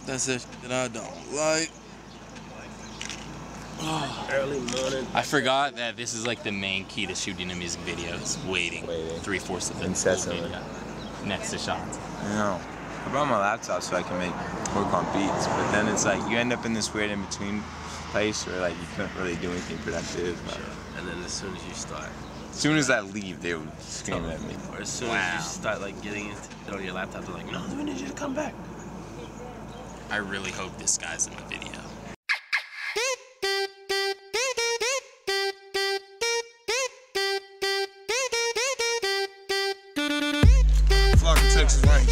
That's it that I don't like. Early morning. I forgot that this is like the main key to shooting a music video is waiting. 3/4 of the Incessantly. video next to shots. I know. I brought my laptop so I can work on beats, but then it's like you end up in this weird in between place where like you couldn't really do anything productive. And then as soon as you start. As soon as I leave, they would scream at me. Or as soon as you start like getting into on your laptop, they're like, no, we need you to come back. I really hope this guy's in the video. Flocka, Texas Rangers.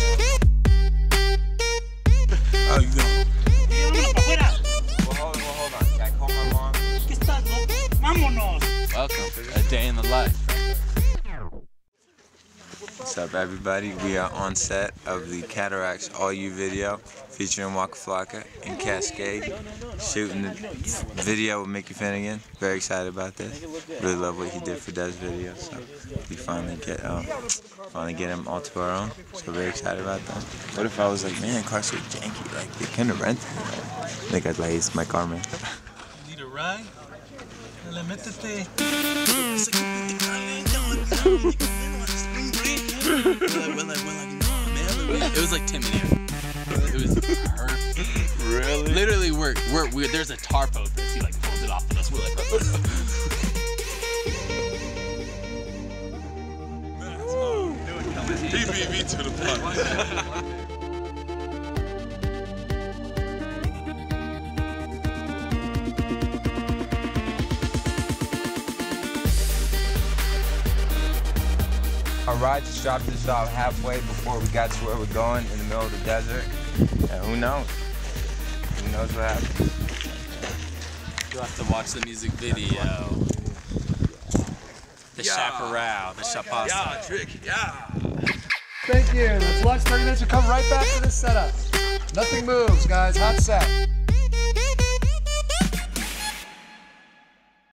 How you doing? Well, hold on. Can I call my mom? Welcome, a day in the life. What's up, everybody? We are on set of the Cataracts All You video featuring Waka Flocka and Cascade, shooting the video with Mickey Finnegan. Very excited about this. Really love what he did for Des video, so we finally get him all to our own. So very excited about that. What if I was like, man, cars are janky, like they couldn't have rented it. I think I'd like, it's my car, man. Need a ride? It was like 10 minutes. It was perfect. Really? Literally, there's a tarp open. He like pulls it off of us. We're like, He beat me to the punch. Our ride just dropped us off halfway before we got to where we're going in the middle of the desert. And who knows? Who knows what happens? you'll have to watch the music video. The chaparral, the chapasa. Yeah, trick, yeah. Thank you. Let's watch 30 minutes. We'll come right back to this setup. Nothing moves, guys. Hot set.